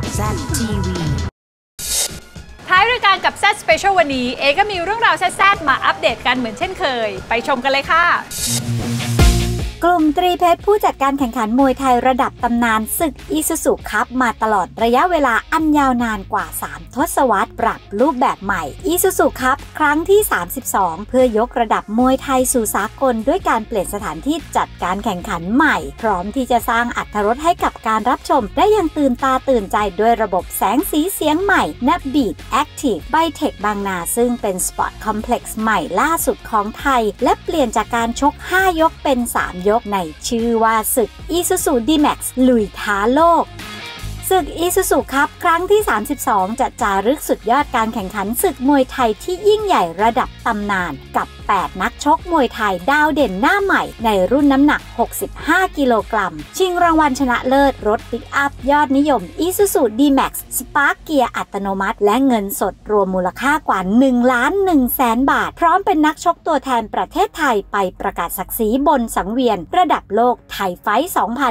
ZTV ท้ายรายการกับ Z Special วันนี้ก็มีเรื่องราวแซ่บๆมาอัปเดตกันเหมือนเช่นเคยไปชมกันเลยค่ะกลุ่มตรีเพชรผู้จัดการแข่งขันมวยไทยระดับตำนานศึกอีซูซุคัพมาตลอดระยะเวลาอันยาวนานกว่า3ทศวรรษปรับรูปแบบใหม่อีซูซุคัพครั้งที่32เพื่อยกระดับมวยไทยสู่สากลด้วยการเปลี่ยนสถานที่จัดการแข่งขันใหม่พร้อมที่จะสร้างอรรถรสให้กับการรับชมได้อย่างตื่นตาตื่นใจด้วยระบบแสงสีเสียงใหม่ NAPBeat Active by Tech บางนาซึ่งเป็นสปอร์ตคอมเพล็กซ์ใหม่ล่าสุดของไทยและเปลี่ยนจากการชก5ยกเป็น3ยกในชื่อว่าศึก Isuzu D-Max ลุยท้าโลกศึก Isuzu คัพครั้งที่32จะจารึกสุดยอดการแข่งขันศึกมวยไทยที่ยิ่งใหญ่ระดับตำนานกับ8นักชกมวยไทยดาวเด่นหน้าใหม่ในรุ่นน้ำหนัก65กิโลกรัมชิงรางวัลชนะเลิศรถปิกอัพยอดนิยม Isuzu D-Max Spark เกียร์อัตโนมัติและเงินสดรวมมูลค่ากว่า1,100,000 บาทพร้อมเป็นนักชกตัวแทนประเทศไทยไปประกาศศักดิ์ศรีบนสังเวียนระดับโลกไทยไฟท์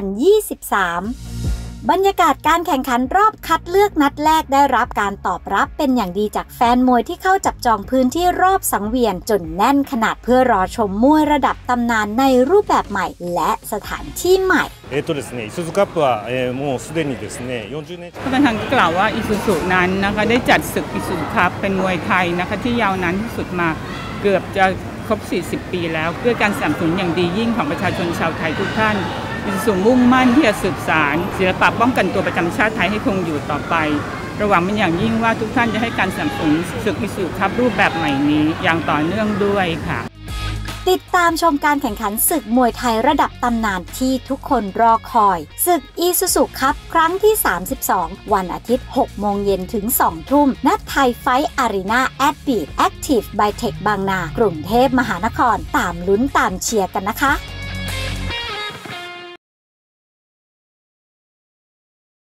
2023บรรยากาศการแข่งขันรอบคัดเลือกนัดแรกได้รับการตอบรับเป็นอย่างดีจากแฟนมวยที่เข้าจับจองพื้นที่รอบสังเวียนจนแน่นขนาดเพื่อรอชมมวยระดับตำนานในรูปแบบใหม่และสถานที่ใหม่ですね、イスズカップはもうすでにですね40年ท่านประธานกล่าวว่าอิซูซุนั้นนะคะได้จัดศึกอิซูซุคัพเป็นมวยไทยนะคะที่ยาวนานที่สุดมาเกือบจะครบ40 ปีแล้วด้วยการสนับสนุนอย่างดียิ่งของประชาชนชาวไทยทุกท่านอิซูซุมุ่งมั่นที่จะสืบสานศิลปะป้องกันตัวประจำชาติไทยให้คงอยู่ต่อไประหวังเป็นอย่างยิ่งว่าทุกท่านจะให้การสนับสนุนศึกอิซูซุคัพรูปแบบใหม่นี้อย่างต่อเนื่องด้วยค่ะติดตามชมการแข่งขันศึกมวยไทยระดับตำนานที่ทุกคนรอคอยศึกอีซูซุคัพครั้งที่32วันอาทิตย์ 6 โมงเย็นถึง 2 ทุ่มณไทยไฟท์อารีนาแอดบีทแอคทีฟ by Tech บางนากรุงเทพมหานครตามลุ้นตามเชียร์กันนะคะ